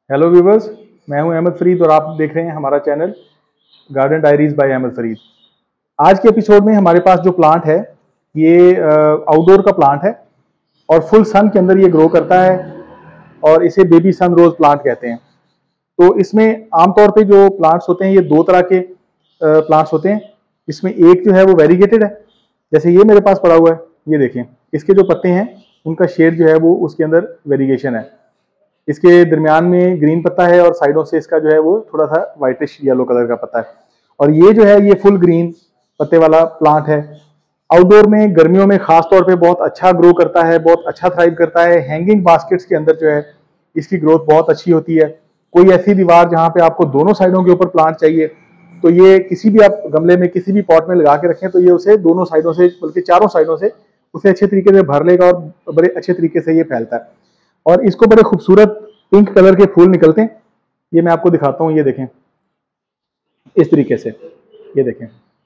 Hello viewers, मैं हूं अहमद फरीद और आप देख रहे हैं हमारा channel garden diaries by Ahmad Farid. आज के एपिसोड में हमारे पास जो प्लांट है ये आउटडोर का प्लांट है और फुल सन के अंदर ये ग्रो करता है और इसे बेबी सन रोज प्लांट कहते हैं। तो इसमें आमतौर पे जो प्लांट्स होते हैं ये दो तरह के प्लांट्स होते हैं। इसमें एक जो है वो वेरीगेटेड है, जैसे ये मेरे पास पड़ा हुआ है, ये देखें इसके जो पत्ते हैं उनका शेड जो है वो उसके अंदर वेरीगेशन है। इसके दरमियान में ग्रीन पत्ता है और साइडों से इसका जो है वो थोड़ा सा व्हाइटिश येलो कलर का पत्ता है। और ये जो है ये फुल ग्रीन पत्ते वाला प्लांट है। आउटडोर में गर्मियों में खास तौर पे बहुत अच्छा ग्रो करता है, बहुत अच्छा थ्राइव करता है। हैंगिंग बास्केट्स के अंदर जो है इसकी ग्रोथ बहुत अच्छी होती है। कोई ऐसी दीवार जहाँ पे आपको दोनों साइडों के ऊपर प्लांट चाहिए तो ये किसी भी आप गमले में किसी भी पॉट में लगा के रखें तो ये उसे दोनों साइडों से बल्कि चारों साइडों से उसे अच्छे तरीके से भर लेगा और बड़े अच्छे तरीके से ये फैलता है। और इसको बड़े खूबसूरत पिंक कलर के फूल निकलते हैं। ये मैं आपको दिखाता हूँ, ये देखें इस तरीके से, ये देखें।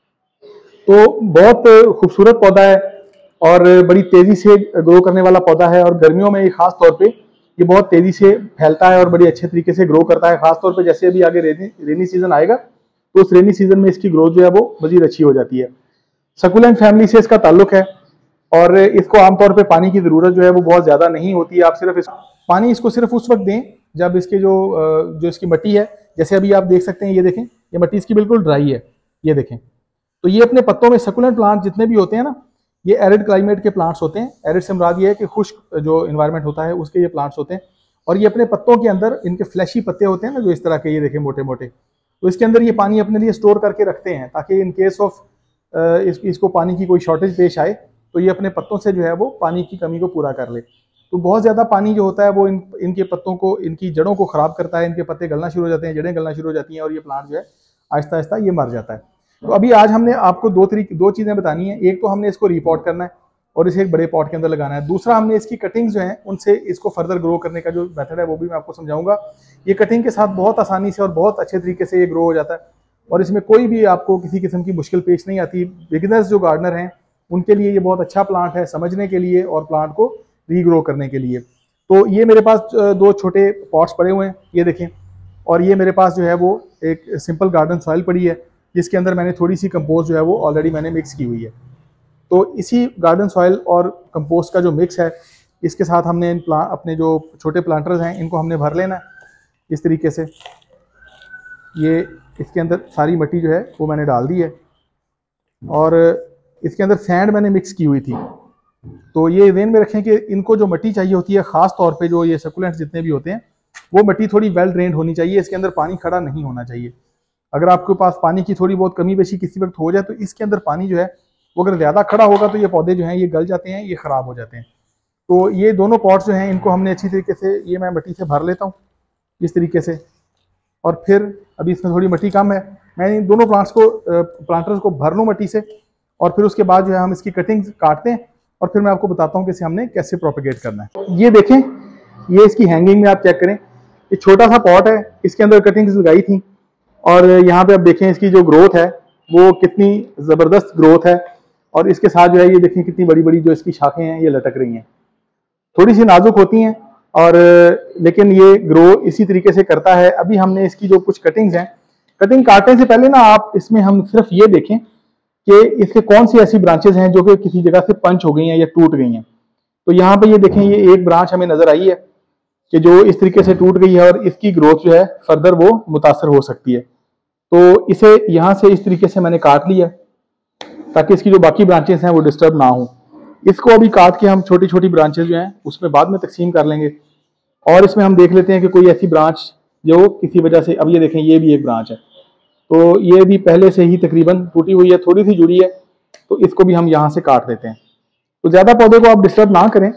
तो बहुत खूबसूरत पौधा है और बड़ी तेजी से ग्रो करने वाला पौधा है और गर्मियों में ये खास तौर पे ये बहुत तेजी से फैलता है और बड़ी अच्छे तरीके से ग्रो करता है। खास तौर पे जैसे अभी आगे रेनी सीजन आएगा तो उस रेनी सीजन में इसकी ग्रोथ जो है वो मजीद अच्छी हो जाती है। सकुलेंट फैमिली से इसका ताल्लुक है और इसको आमतौर पे पानी की जरूरत जो है वो बहुत ज्यादा नहीं होती है। आप सिर्फ पानी इसको सिर्फ उस वक्त दें जब इसके जो इसकी मिट्टी है, जैसे अभी आप देख सकते हैं, ये देखें ये मिट्टी इसकी बिल्कुल ड्राई है, ये देखें। तो ये अपने पत्तों में सकुलेंट प्लांट जितने भी होते हैं ना, ये एरिड क्लाइमेट के प्लांट्स होते हैं। एरिड से मुराद ये है कि खुश्क जो इन्वायरमेंट होता है उसके ये प्लांट्स होते हैं। और ये अपने पत्तों के अंदर इनके फ्लैशी पत्ते होते हैं ना जो इस तरह के, ये देखें मोटे मोटे, तो इसके अंदर ये पानी अपने लिए स्टोर करके रखते हैं ताकि इन केस ऑफ इसको पानी की कोई शॉर्टेज पेश आए तो ये अपने पत्तों से जो है वो पानी की कमी को पूरा कर ले। तो बहुत ज़्यादा पानी जो होता है वो इनके पत्तों को, इनकी जड़ों को ख़राब करता है। इनके पत्ते गलना शुरू हो जाते हैं, जड़ें गलना शुरू हो जाती हैं और ये प्लांट जो है आहिस्ता आहिस्ता ये मर जाता है। तो अभी आज हमने आपको दो चीज़ें बतानी है। एक तो हमने इसको रिपॉट करना है और इसे एक बड़े पॉट के अंदर लगाना है। दूसरा हमने इसकी कटिंग्स जो हैं उनसे इसको फर्दर ग्रो करने का जो मेथड है वो भी मैं आपको समझाऊंगा। ये कटिंग के साथ बहुत आसानी से और बहुत अच्छे तरीके से ये ग्रो हो जाता है और इसमें कोई भी आपको किसी किस्म की मुश्किल पेश नहीं आती। बिगिनर्स जो गार्डनर हैं उनके लिए ये बहुत अच्छा प्लांट है समझने के लिए और प्लांट को रीग्रो करने के लिए। तो ये मेरे पास दो छोटे पॉट्स पड़े हुए हैं, ये देखें। और ये मेरे पास जो है वो एक सिंपल गार्डन सॉइल पड़ी है जिसके अंदर मैंने थोड़ी सी कंपोस्ट जो है वो ऑलरेडी मैंने मिक्स की हुई है। तो इसी गार्डन सॉइल और कंपोस्ट का जो मिक्स है इसके साथ हमने अपने जो छोटे प्लांटर्स हैं इनको हमने भर लेना है इस तरीके से। ये इसके अंदर सारी मिट्टी जो है वो मैंने डाल दी है और इसके अंदर सैंड मैंने मिक्स की हुई थी। तो ये ध्यान में रखें कि इनको जो मिट्टी चाहिए होती है, खास तौर पे जो ये सकुलेंट्स जितने भी होते हैं, वो मिट्टी थोड़ी वेल ड्रेन्ड होनी चाहिए। इसके अंदर पानी खड़ा नहीं होना चाहिए। अगर आपके पास पानी की थोड़ी बहुत कमी बेशी किसी वक्त हो जाए तो इसके अंदर पानी जो है वो अगर ज़्यादा खड़ा होगा तो ये पौधे जो हैं ये गल जाते हैं, ये ख़राब हो जाते हैं। तो ये दोनों पॉट्स जो हैं इनको हमने अच्छी तरीके से, ये मैं मिट्टी से भर लेता हूँ इस तरीके से। और फिर अभी इसमें थोड़ी मिट्टी कम है, मैं इन दोनों प्लांटर्स को भर लूँ मिट्टी से और फिर उसके बाद जो है हम इसकी कटिंग्स काटते हैं और फिर मैं आपको बताता हूँ कि इसे हमने कैसे प्रोपेगेट करना है। ये देखें, ये इसकी हैंगिंग में आप चेक करें, ये छोटा सा पॉट है, इसके अंदर कटिंग्स लगाई थी और यहाँ पे आप देखें इसकी जो ग्रोथ है वो कितनी ज़बरदस्त ग्रोथ है। और इसके साथ जो है ये देखें कितनी बड़ी बड़ी जो इसकी शाखें हैं ये लटक रही हैं। थोड़ी सी नाजुक होती हैं और लेकिन ये ग्रो इसी तरीके से करता है। अभी हमने इसकी जो कुछ कटिंग्स हैं, कटिंग काटने से पहले ना आप इसमें हम सिर्फ ये देखें कि इसके कौन सी ऐसी ब्रांचेस हैं जो कि किसी जगह से पंच हो गई हैं या टूट गई हैं। तो यहाँ पे ये देखें, ये एक ब्रांच हमें नजर आई है कि जो इस तरीके से टूट गई है और इसकी ग्रोथ जो है फर्दर वो मुतासर हो सकती है। तो इसे यहाँ से इस तरीके से मैंने काट लिया ताकि इसकी जो बाकी ब्रांचेस हैं वो डिस्टर्ब ना हो। इसको अभी काट के हम छोटी छोटी ब्रांचेस जो हैं उसमें बाद में तकसीम कर लेंगे और इसमें हम देख लेते हैं कि कोई ऐसी ब्रांच जो किसी वजह से, अब ये देखें ये भी एक ब्रांच है तो ये भी पहले से ही तकरीबन टूटी हुई है, थोड़ी सी जुड़ी है, तो इसको भी हम यहाँ से काट देते हैं। तो ज़्यादा पौधे को आप डिस्टर्ब ना करें,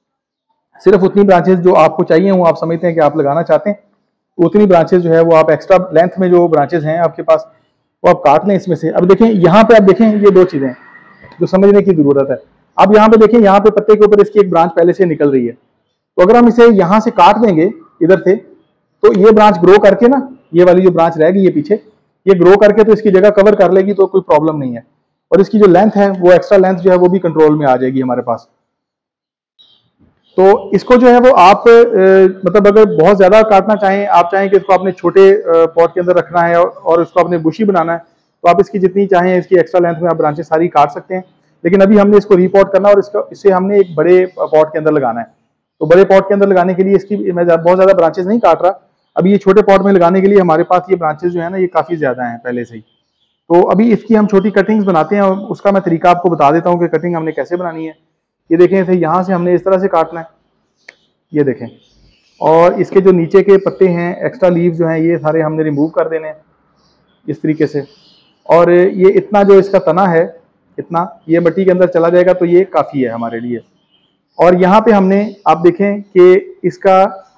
सिर्फ उतनी ब्रांचेस जो आपको चाहिए वो आप समझते हैं कि आप लगाना चाहते हैं उतनी ब्रांचेस जो है वो आप एक्स्ट्रा लेंथ में जो ब्रांचेस हैं आपके पास वो आप काट लें इसमें से। अब देखें यहाँ पे, आप देखें ये दो चीज़ें जो समझने की ज़रूरत है। अब यहाँ पे देखें, यहाँ पे पत्ते के ऊपर इसकी एक ब्रांच पहले से निकल रही है, तो अगर हम इसे यहाँ से काट देंगे इधर से तो ये ब्रांच ग्रो करके ना, ये वाली जो ब्रांच रहेगी ये पीछे, ये ग्रो करके तो इसकी जगह कवर कर लेगी, तो कोई प्रॉब्लम नहीं है। और इसकी जो लेंथ है वो एक्स्ट्रा लेंथ जो है वो भी कंट्रोल में आ जाएगी हमारे पास। तो इसको जो है वो आप मतलब अगर बहुत ज़्यादा काटना चाहें, आप चाहें कि इसको अपने छोटे पॉट के अंदर रखना है और इसको अपने बुशी बनाना है, तो आप इसकी जितनी चाहें इसकी एक्स्ट्रा लेंथ में आप ब्रांचेस सारी काट सकते हैं। लेकिन अभी हमने इसको रीपॉट करना और इसे हमने एक बड़े पॉट के अंदर लगाना है। तो बड़े पॉट के अंदर लगाने के लिए इसकी मैं बहुत ज़्यादा ब्रांचेस नहीं काट रहा। अभी ये छोटे पॉट में लगाने के लिए हमारे पास ये ब्रांचेस जो है ना ये काफ़ी ज़्यादा हैं पहले से ही। तो अभी इसकी हम छोटी कटिंग्स बनाते हैं और उसका मैं तरीका आपको बता देता हूँ कि कटिंग हमने कैसे बनानी है। ये देखें, इसे यहाँ से हमने इस तरह से काटना है, ये देखें। और इसके जो नीचे के पत्ते हैं, एक्स्ट्रा लीव जो हैं, ये सारे हमने रिमूव कर देने हैं इस तरीके से। और ये इतना जो इसका तना है, इतना ये मिट्टी के अंदर चला जाएगा तो ये काफ़ी है हमारे लिए। और यहाँ पे हमने आप देखें कि इसका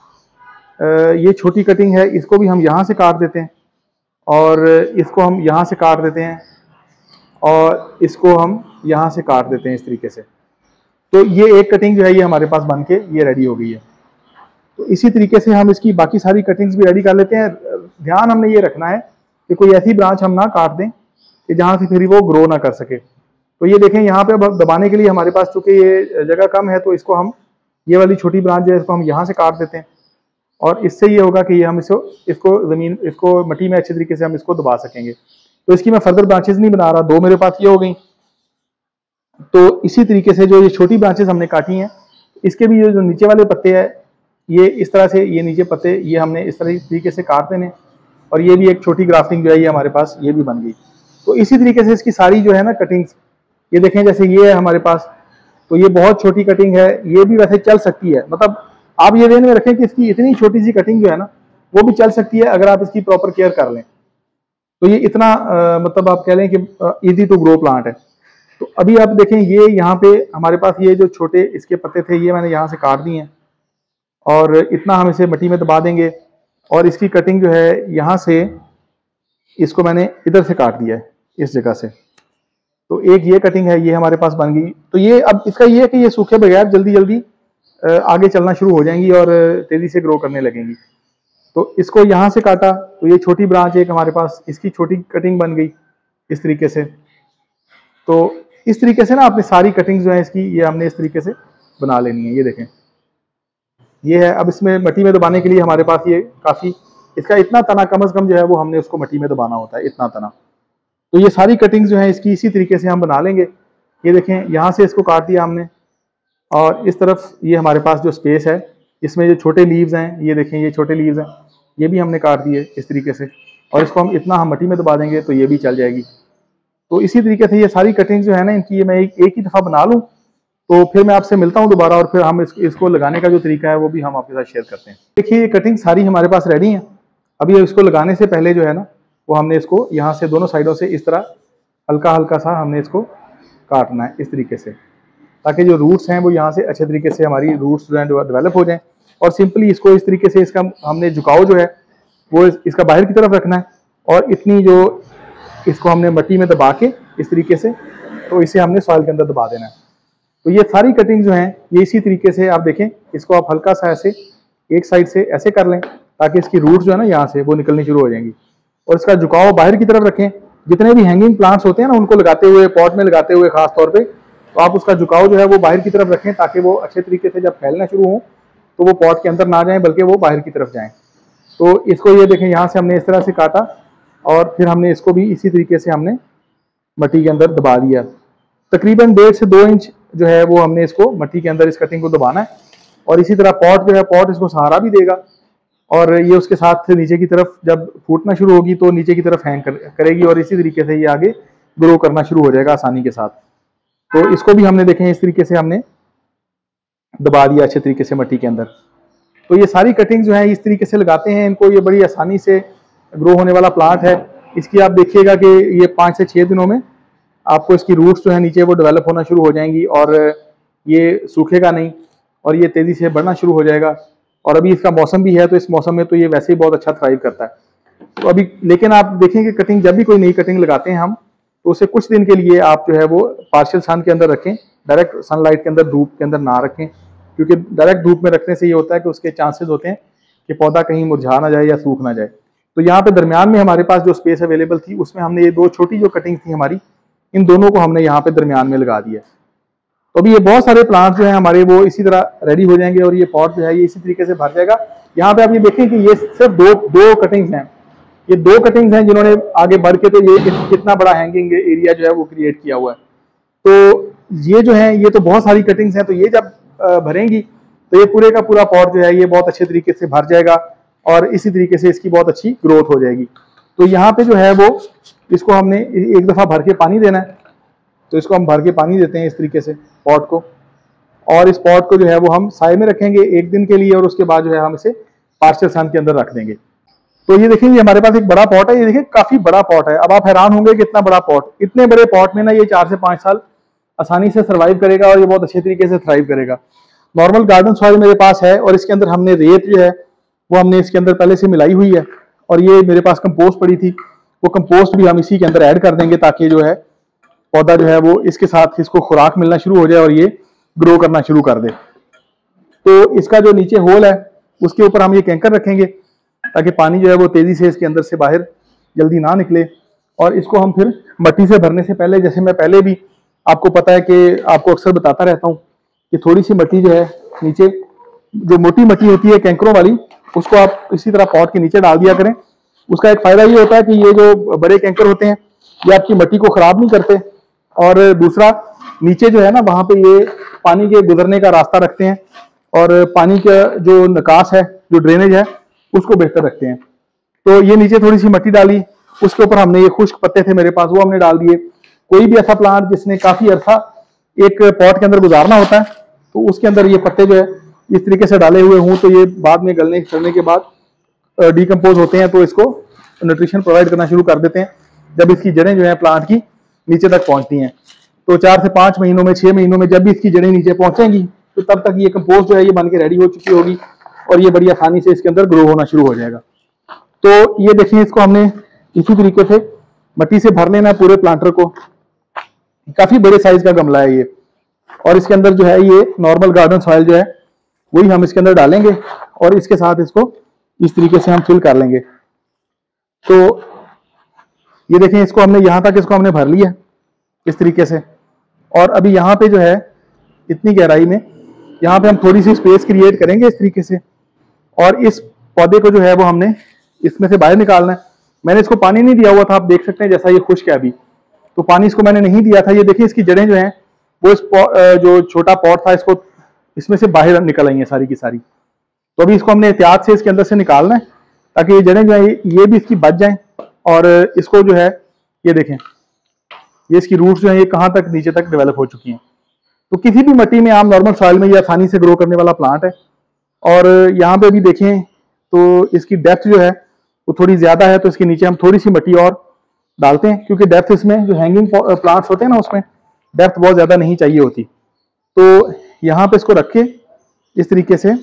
ये छोटी कटिंग है, इसको भी हम यहाँ से काट देते हैं और इसको हम यहाँ से काट देते हैं और इसको हम यहाँ से काट देते हैं इस तरीके से। तो ये एक कटिंग जो है ये हमारे पास बन के ये रेडी हो गई है। तो इसी तरीके से हम इसकी बाकी सारी कटिंग्स भी रेडी कर लेते हैं। ध्यान हमने ये रखना है कि कोई ऐसी ब्रांच हम ना काट दें कि जहाँ से फिर वो ग्रो ना कर सके। तो ये देखें, यहाँ पे दबाने के लिए हमारे पास चूंकि ये जगह कम है, तो इसको हम ये वाली छोटी ब्रांच जो है इसको हम यहाँ से काट देते हैं और इससे ये होगा कि ये हम इसको मिट्टी में अच्छे तरीके से हम इसको दबा सकेंगे। तो इसकी मैं फर्दर ब्रांचेस नहीं बना रहा, दो मेरे पास ये हो गई। तो इसी तरीके से जो ये छोटी ब्रांचेस हमने काटी हैं, इसके भी जो नीचे वाले पत्ते हैं, ये इस तरह से ये नीचे पत्ते ये हमने इस तरीके से काट देने और ये भी एक छोटी ग्राफ्टिंग जो है ये हमारे पास ये भी बन गई। तो इसी तरीके से इसकी सारी जो है ना कटिंग्स, ये देखें जैसे ये है हमारे पास, तो ये बहुत छोटी कटिंग है, ये भी वैसे चल सकती है। मतलब आप ये ध्यान में रखें कि इसकी इतनी छोटी सी कटिंग जो है ना वो भी चल सकती है अगर आप इसकी प्रॉपर केयर कर लें। तो ये इतना मतलब आप कह लें कि इजी टू ग्रो प्लांट है। तो अभी आप देखें, ये यहाँ पे हमारे पास ये जो छोटे इसके पत्ते थे ये मैंने यहाँ से काट दिए हैं और इतना हम इसे मिट्टी में दबा देंगे और इसकी कटिंग जो है यहाँ से इसको मैंने इधर से काट दिया है इस जगह से। तो एक ये कटिंग है, ये हमारे पास बन गई। तो ये अब इसका ये है कि ये सूखे बगैर जल्दी जल्दी आगे चलना शुरू हो जाएंगी और तेजी से ग्रो करने लगेंगी। तो इसको यहाँ से काटा तो ये छोटी ब्रांच एक हमारे पास, इसकी छोटी कटिंग बन गई इस तरीके से। तो इस तरीके से ना आपने सारी कटिंग जो है इसकी ये हमने इस तरीके से बना लेनी है। ये देखें, ये है। अब इसमें मिट्टी में दबाने के लिए हमारे पास ये काफ़ी, इसका इतना तना कम से कम जो है वो हमने उसको मिट्टी में दबाना होता है, इतना तना। तो ये सारी कटिंग्स जो है इसकी इसी तरीके से हम बना लेंगे। ये देखें, यहाँ से इसको काट दिया हमने और इस तरफ ये हमारे पास जो स्पेस है इसमें जो छोटे लीव्स हैं, ये देखें ये छोटे लीव्स हैं, ये भी हमने काट दिए इस तरीके से और इसको हम इतना हम मिट्टी में दबा देंगे तो ये भी चल जाएगी। तो इसी तरीके से ये सारी कटिंग्स जो है ना इनकी ये मैं एक ही दफ़ा बना लूँ तो फिर मैं आपसे मिलता हूँ दोबारा और फिर हम इसको लगाने का जो तरीका है वो भी हम आपके साथ शेयर करते हैं। देखिए, ये कटिंग सारी हमारे पास रेडी है। अभी इसको लगाने से पहले जो है ना वो हमने इसको यहाँ से दोनों साइडों से इस तरह हल्का हल्का सा हमने इसको काटना है इस तरीके से, ताकि जो रूट्स हैं वो यहाँ से अच्छे तरीके से हमारी रूट्स जो है डेवलप हो जाएं। और सिंपली इसको इस तरीके से इसका हमने झुकाव जो है वो इसका बाहर की तरफ रखना है और इतनी जो इसको हमने मिट्टी में दबा के इस तरीके से तो इसे हमने सॉइल के अंदर दबा देना है। तो ये सारी कटिंग जो हैं ये इसी तरीके से आप देखें, इसको आप हल्का सा ऐसे एक साइड से ऐसे कर लें ताकि इसकी रूट्स जो है ना यहाँ से वो निकलनी शुरू हो जाएंगी और इसका झुकाव बाहर की तरफ रखें। जितने भी हैंगिंग प्लांट्स होते हैं ना उनको लगाते हुए, पॉट में लगाते हुए खास तौर पे, तो आप उसका झुकाव जो है वो बाहर की तरफ रखें ताकि वो अच्छे तरीके से जब फैलना शुरू हो तो वो पॉट के अंदर ना जाएं बल्कि वो बाहर की तरफ जाएं। तो इसको ये देखें, यहाँ से हमने इस तरह से काटा और फिर हमने इसको भी इसी तरीके से हमने मिट्टी के अंदर दबा दिया। तकरीबन 1.5 से 2 इंच जो है वो हमने इसको मिट्टी के अंदर इस कटिंग को दबाना है और इसी तरह पॉट जो है, पॉट इसको सहारा भी देगा और ये उसके साथ नीचे की तरफ जब फूटना शुरू होगी तो नीचे की तरफ हैंग करेगी और इसी तरीके से ये आगे ग्रो करना शुरू हो जाएगा आसानी के साथ। तो इसको भी हमने देखें इस तरीके से हमने दबा दिया अच्छे तरीके से मिट्टी के अंदर। तो ये सारी कटिंग जो है इस तरीके से लगाते हैं इनको, ये बड़ी आसानी से ग्रो होने वाला प्लांट है। इसकी आप देखिएगा कि ये 5 से 6 दिनों में आपको इसकी रूट्स जो है नीचे वो डेवलप होना शुरू हो जाएंगी और ये सूखेगा नहीं और ये तेज़ी से बढ़ना शुरू हो जाएगा। और अभी इसका मौसम भी है तो इस मौसम में तो ये वैसे ही बहुत अच्छा थ्राइव करता है। तो अभी लेकिन आप देखें कि कटिंग, जब भी कोई नई कटिंग लगाते हैं हम तो उसे कुछ दिन के लिए आप जो है वो पार्शियल सन के अंदर रखें, डायरेक्ट सनलाइट के अंदर, धूप के अंदर ना रखें, क्योंकि डायरेक्ट धूप में रखने से ये होता है कि उसके चांसेस होते हैं कि पौधा कहीं मुरझा ना जाए या सूख ना जाए। तो यहाँ पे दरमियान में हमारे पास जो स्पेस अवेलेबल थी उसमें हमने ये 2 छोटी जो कटिंग थी हमारी, इन दोनों को हमने यहाँ पे दरमियान में लगा दिया। तो अभी ये बहुत सारे प्लांट जो है हमारे वो इसी तरह रेडी हो जाएंगे और ये पॉट जो है ये इसी तरीके से भर जाएगा। यहाँ पे आप ये देखें कि ये सिर्फ दो कटिंग्स हैं, ये 2 कटिंग्स हैं जिन्होंने आगे बढ़ के तो ये कितना बड़ा हैंगिंग एरिया जो है वो क्रिएट किया हुआ है। तो ये जो है ये तो बहुत सारी कटिंग्स हैं, तो ये जब भरेंगी तो ये पूरे का पूरा पॉट जो है ये बहुत अच्छे तरीके से भर जाएगा और इसी तरीके से इसकी बहुत अच्छी ग्रोथ हो जाएगी। तो यहाँ पे जो है वो इसको हमने एक दफ़ा भर के पानी देना है, तो इसको हम भर के पानी देते हैं इस तरीके से पॉट को, और इस पॉट को जो है वो हम साए में रखेंगे 1 दिन के लिए और उसके बाद जो है हम इसे पार्शियल सन के अंदर रख देंगे। तो ये देखेंगे हमारे पास एक बड़ा पॉट है, ये देखिए काफी बड़ा पॉट है। अब आप हैरान होंगे कि इतना बड़ा पॉट, इतने बड़े पॉट में ना ये 4 से 5 साल आसानी से सर्वाइव करेगा और ये बहुत अच्छे तरीके से थ्राइव करेगा। नॉर्मल गार्डन सॉइल मेरे पास है और इसके अंदर हमने रेत जो है वो हमने इसके अंदर पहले से मिलाई हुई है, और ये मेरे पास कंपोस्ट पड़ी थी, वो कंपोस्ट भी हम इसी के अंदर ऐड कर देंगे ताकि जो है पौधा जो है वो इसके साथ इसको खुराक मिलना शुरू हो जाए और ये ग्रो करना शुरू कर दे। तो इसका जो नीचे होल है उसके ऊपर हम ये कैंकर रखेंगे ताकि पानी जो है वो तेजी से इसके अंदर से बाहर जल्दी ना निकले, और इसको हम फिर मट्टी से भरने से पहले, जैसे मैं पहले भी आपको पता है कि आपको अक्सर बताता रहता हूँ कि थोड़ी सी मट्टी जो है नीचे, जो मोटी मट्टी होती है कैंकरों वाली, उसको आप इसी तरह पॉट के नीचे डाल दिया करें। उसका एक फायदा ये होता है कि ये जो बड़े कैंकर होते हैं ये आपकी मट्टी को खराब नहीं करते, और दूसरा नीचे जो है ना वहां पे ये पानी के गुजरने का रास्ता रखते हैं और पानी का जो निकास है, जो ड्रेनेज है, उसको बेहतर रखते हैं। तो ये नीचे थोड़ी सी मट्टी डाली, उसके ऊपर हमने ये खुश्क पत्ते थे मेरे पास वो हमने डाल दिए। कोई भी ऐसा प्लांट जिसने काफी अरसा एक पॉट के अंदर गुजारना होता है तो उसके अंदर ये पत्ते जो है इस तरीके से डाले हुए हों तो ये बाद में गलने चलने के बाद डिकम्पोज होते हैं, तो इसको न्यूट्रिशन प्रोवाइड करना शुरू कर देते हैं जब इसकी जड़ें जो है प्लांट की नीचे तक पहुंचती हैं। तो 4 से 5 महीनों में, 6 महीनों में जब भी इसकी जड़ें नीचे पहुंचेंगी तो तब तक ये कंपोस्ट जो है ये बन के रेडी हो चुकी होगी और ये बड़ी आसानी से इसके अंदर ग्रो होना शुरू हो जाएगा। तो ये देखिए इसको हमने इसी तरीके से मट्टी से भर लेना है पूरे प्लांटर को। काफी बड़े साइज का गमला है ये, और इसके अंदर जो है ये नॉर्मल गार्डन सॉइल जो है वही हम इसके अंदर डालेंगे और इसके साथ इसको इस तरीके से हम फिल कर लेंगे। तो ये देखें इसको हमने यहां तक इसको हमने भर लिया इस तरीके से, और अभी यहाँ पे जो है इतनी गहराई में यहाँ पे हम थोड़ी सी स्पेस क्रिएट करेंगे इस तरीके से, और इस पौधे को जो है वो हमने इसमें से बाहर निकालना है। मैंने इसको पानी नहीं दिया हुआ था, आप देख सकते हैं जैसा ये खुश्क है अभी, तो पानी इसको मैंने नहीं दिया था। ये देखिए इसकी जड़ें जो हैं वो इस जो छोटा पॉट था इसको इसमें से बाहर निकल आई हैं सारी की सारी। तो अभी इसको हमने एहतियात से इसके अंदर से निकालना है ताकि ये जड़ें जो है ये भी इसकी बच जाएं, और इसको जो है ये देखें ये इसकी रूट्स जो है ये कहाँ तक नीचे तक डेवलप हो चुकी हैं। तो किसी भी मिट्टी में, आम नॉर्मल सॉइल में ये आसानी से ग्रो करने वाला प्लांट है। और यहाँ पे भी देखें तो इसकी डेप्थ जो है वो थोड़ी ज्यादा है, तो इसके नीचे हम थोड़ी सी मिट्टी और डालते हैं क्योंकि डेप्थ इसमें जो हैंगिंग प्लांट्स होते हैं ना उसमें डेप्थ बहुत ज्यादा नहीं चाहिए होती। तो यहाँ पे इसको रख के इस तरीके से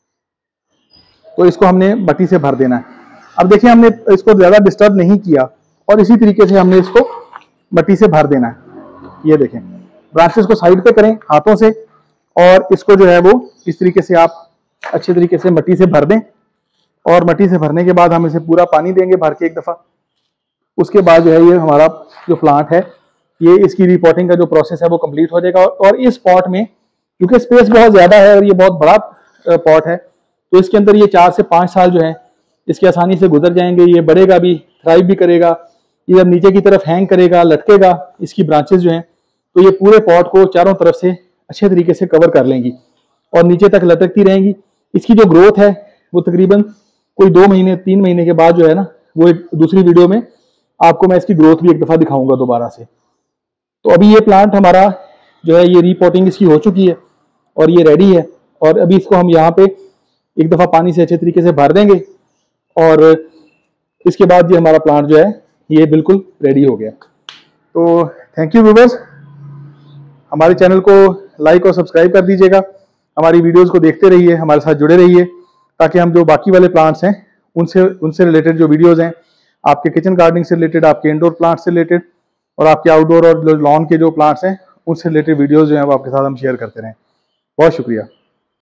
तो इसको हमने मट्टी से भर देना है। अब देखिए हमने इसको ज्यादा डिस्टर्ब नहीं किया और इसी तरीके से हमने इसको मट्टी से भर देना है। ये देखें ब्रांचेस को साइड पे करें हाथों से और इसको जो है वो इस तरीके से आप अच्छे तरीके से मट्टी से भर दें, और मट्टी से भरने के बाद हम इसे पूरा पानी देंगे भर के एक दफा। उसके बाद जो है ये हमारा जो प्लांट है ये इसकी रिपोर्टिंग का जो प्रोसेस है वो कंप्लीट हो जाएगा। और इस पॉट में क्योंकि स्पेस बहुत ज्यादा है और ये बहुत बड़ा पॉट है तो इसके अंदर ये 4 से 5 साल जो है इसके आसानी से गुजर जाएंगे। ये बढ़ेगा भी, थ्राइव भी करेगा, ये जब नीचे की तरफ हैंग करेगा, लटकेगा, इसकी ब्रांचेस जो हैं तो ये पूरे पॉट को चारों तरफ से अच्छे तरीके से कवर कर लेंगी और नीचे तक लटकती रहेंगी। इसकी जो ग्रोथ है वो तकरीबन कोई 2 महीने 3 महीने के बाद जो है ना वो एक दूसरी वीडियो में आपको मैं इसकी ग्रोथ भी एक दफा दिखाऊंगा दोबारा से। तो अभी ये प्लांट हमारा जो है ये रीपोर्टिंग इसकी हो चुकी है और ये रेडी है, और अभी इसको हम यहाँ पे एक दफा पानी से अच्छे तरीके से भर देंगे और इसके बाद ये हमारा प्लांट जो है ये बिल्कुल रेडी हो गया। तो थैंक यू व्यूअर्स, हमारे चैनल को लाइक और सब्सक्राइब कर दीजिएगा, हमारी वीडियोस को देखते रहिए, हमारे साथ जुड़े रहिए ताकि हम जो बाकी वाले प्लांट्स हैं उनसे रिलेटेड जो वीडियोस हैं आपके किचन गार्डनिंग से रिलेटेड, आपके इंडोर प्लांट्स से रिलेटेड और आपके आउटडोर और लॉन के जो प्लांट्स हैं उनसे रिलेटेड वीडियोस जो हैं वो आपके साथ हम शेयर करते रहें। बहुत शुक्रिया।